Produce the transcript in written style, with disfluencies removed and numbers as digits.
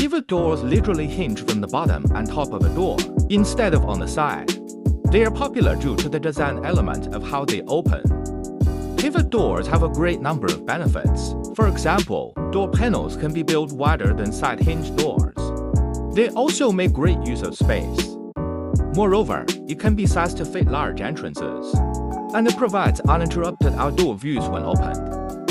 Pivot doors literally hinge from the bottom and top of a door, instead of on the side. They are popular due to the design element of how they open. Pivot doors have a great number of benefits. For example, door panels can be built wider than side-hinged doors. They also make great use of space. Moreover, it can be sized to fit large entrances, and it provides uninterrupted outdoor views when opened.